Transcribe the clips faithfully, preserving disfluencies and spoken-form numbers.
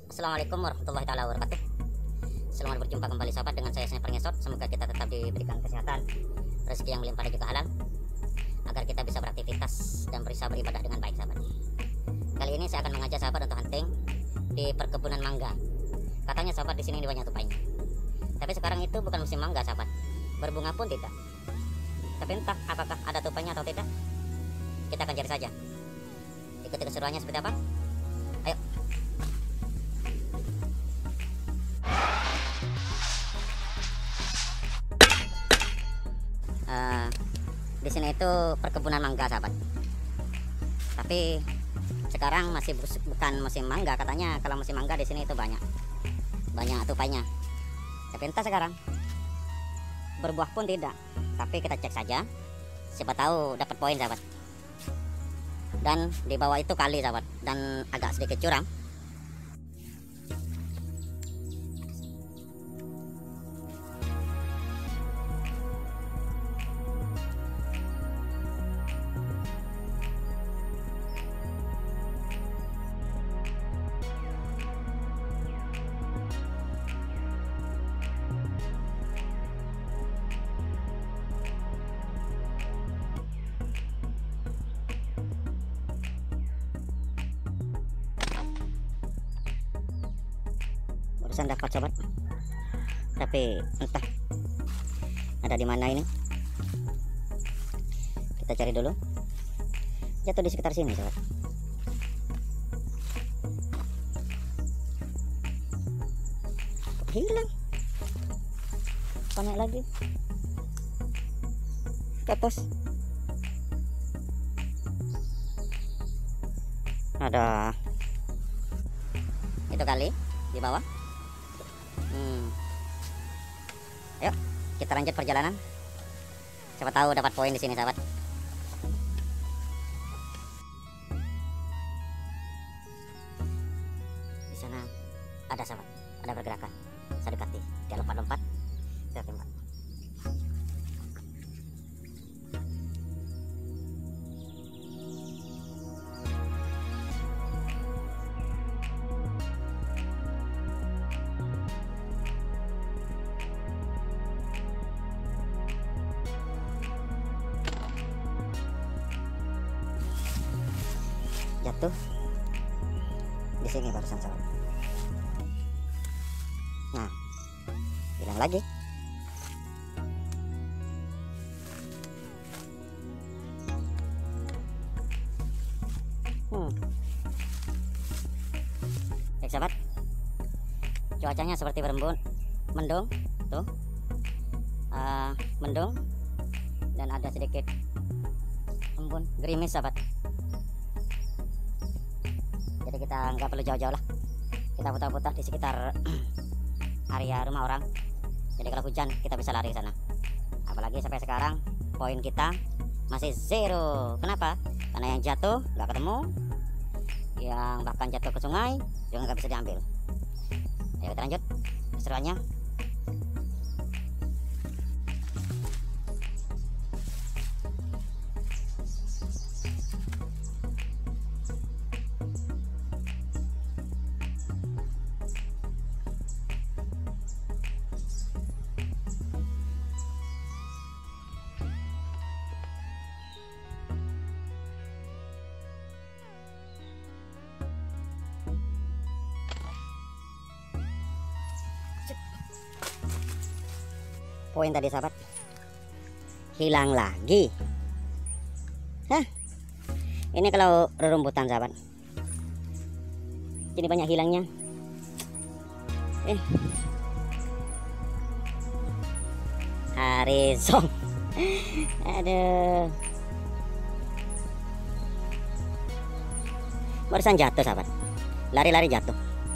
Assalamualaikum warahmatullahi taala wabarakatuh. Selamat berjumpa kembali sahabat dengan saya Sniper Ngesot. Semoga kita tetap diberikan kesehatan, rezeki yang melimpah dan juga halal, agar kita bisa beraktivitas dan bisa beribadah dengan baik sahabat. Kali ini saya akan mengajak sahabat untuk hunting di perkebunan mangga. Katanya sahabat di sini banyak tupainya. Tapi sekarang itu bukan musim mangga sahabat, berbunga pun tidak. Tapi entah apakah ada tupainya atau tidak, kita akan cari saja. Ikuti keseruannya seperti apa. Ayo. Uh, di sini itu perkebunan mangga sahabat. Tapi sekarang masih bukan musim mangga. Katanya kalau musim mangga di sini itu banyak banyak tupainya. Tapi entah sekarang berbuah pun tidak. Tapi kita cek saja, siapa tahu dapat poin sahabat. Dan di bawah itu kali sahabat, dan agak sedikit curam. Barusan dapat sobat, tapi entah ada di mana ini. Kita cari dulu. Jatuh di sekitar sini sobat. Hilang. Panik lagi ke atas. Ada itu kali di bawah. Hmm. Ayo kita lanjut perjalanan. Siapa tahu dapat poin di sini sahabat. Di sana ada sahabat, ada pergerakan. Saya dekati, dia lompat-lompat. Saya tembak. Jatuh di sini barusan sahabat. Nah, hilang lagi. Hmm. Baik sahabat, cuacanya seperti berembun, mendung tuh, uh, mendung dan ada sedikit embun, gerimis sahabat. Jadi kita nggak perlu jauh-jauh lah, kita putar-putar di sekitar area rumah orang. Jadi kalau hujan kita bisa lari ke sana. Apalagi sampai sekarang poin kita masih zero. Kenapa? Karena yang jatuh nggak ketemu, yang bahkan jatuh ke sungai juga nggak bisa diambil. Ayo kita lanjut keseruannya. Poin tadi sahabat hilang lagi. Hah, ini kalau rerumputan sahabat, jadi banyak hilangnya. Eh, Harizong. Aduh, barusan jatuh sahabat, lari-lari jatuh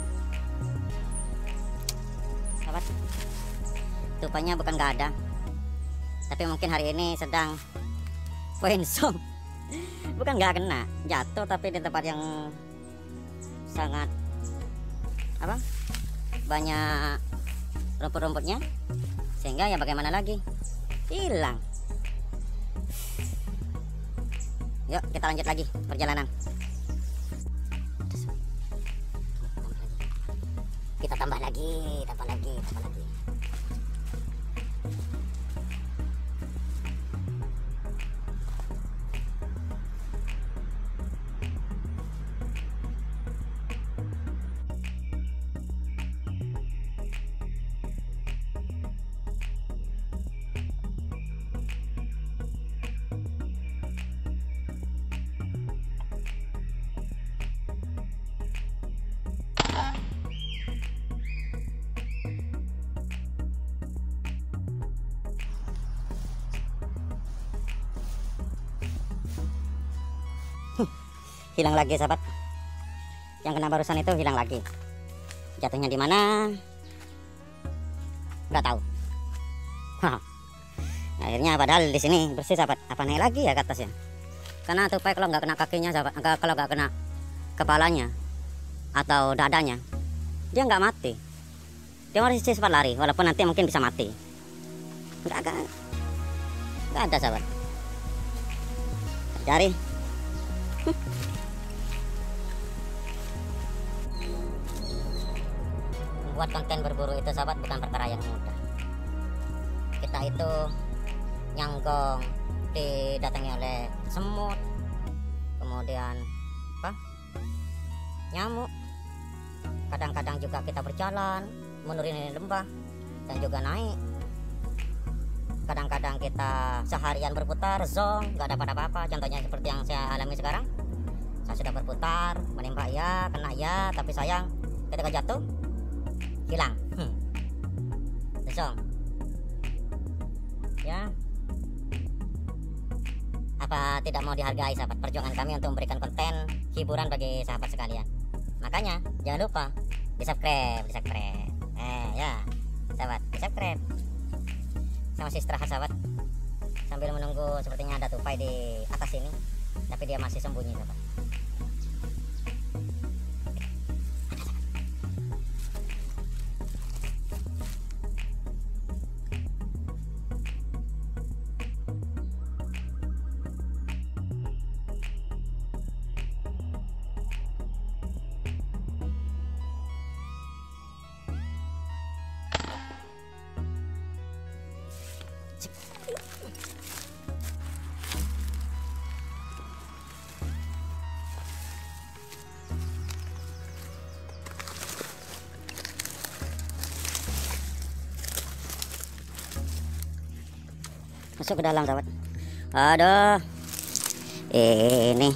sahabat. Tupanya bukan gak ada, tapi mungkin hari ini sedang poin song. Bukan gak kena, jatuh tapi di tempat yang sangat apa, banyak rumput-rumputnya, sehingga ya bagaimana lagi, hilang. Yuk kita lanjut lagi perjalanan. tambah lagi, tambah lagi, tambah lagi. Hilang lagi sahabat. Yang kena barusan itu hilang lagi. Jatuhnya di mana? Nggak tahu. Akhirnya padahal di sini bersih sahabat. Apa naik lagi ya ke atasnya? Karena tupai kalau nggak kena kakinya sahabat, kalau nggak kena kepalanya atau dadanya, dia nggak mati. Dia masih cepat lari, walaupun nanti mungkin bisa mati. Nggak ada, nggak ada sahabat. Cari. Buat konten berburu itu sahabat bukan perkara yang mudah. Kita itu nyanggong, didatangi oleh semut, kemudian apa? Nyamuk. Kadang-kadang juga kita berjalan menuruni lembah dan juga naik. Kadang-kadang kita seharian berputar zong, nggak dapat apa-apa. Contohnya seperti yang saya alami sekarang. Saya sudah berputar, menembak ya, kena ya, tapi sayang ketika jatuh hilang. Hmm. Zong. Ya. Apa tidak mau dihargai sahabat perjuangan kami untuk memberikan konten hiburan bagi sahabat sekalian. Makanya jangan lupa di subscribe, di subscribe. Eh ya, sahabat, di subscribe. Saya masih istirahat sahabat sambil menunggu, sepertinya ada tupai di atas ini, tapi dia masih sembunyi sahabat. Masuk ke dalam sahabat. Aduh, ini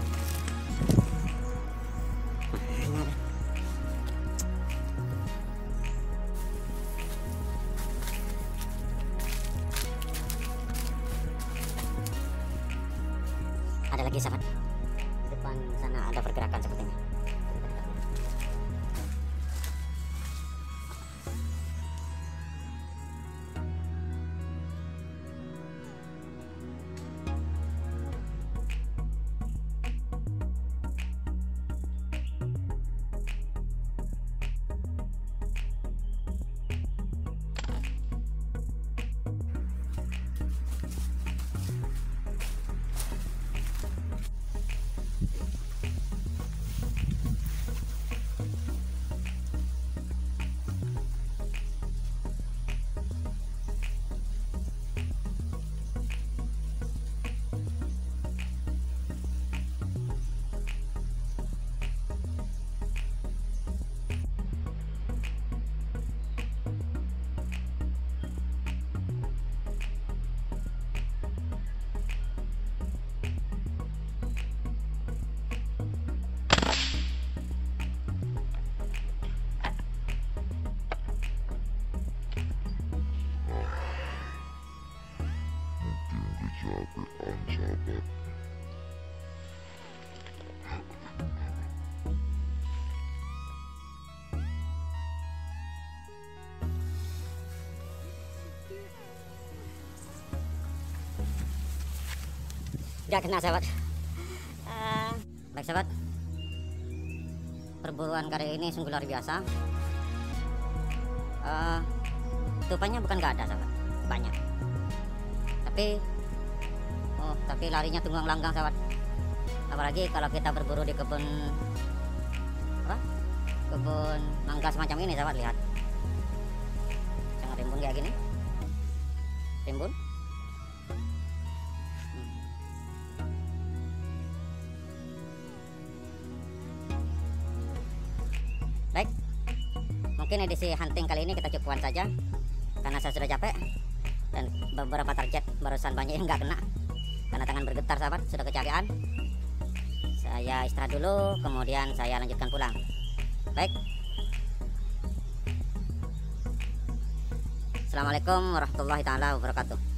ada lagi sahabat. Depan sana ada pergerakan sepertinya. Gak kena sahabat. Uh, baik sahabat, perburuan kali ini sungguh luar biasa. Uh, tupainya bukan gak ada sahabat, banyak. Tapi, oh tapi larinya tunggang langgang sahabat. Apalagi kalau kita berburu di kebun apa? kebun mangga semacam ini sahabat, lihat sangat rimbun kayak gini, rimbun. hmm. Baik, mungkin edisi hunting kali ini kita cukupkan saja karena saya sudah capek dan beberapa target barusan banyak yang nggak kena karena tangan bergetar sahabat, sudah kecapean. Saya istirahat dulu, kemudian saya lanjutkan pulang. Baik, assalamualaikum warahmatullahi taala wabarakatuh.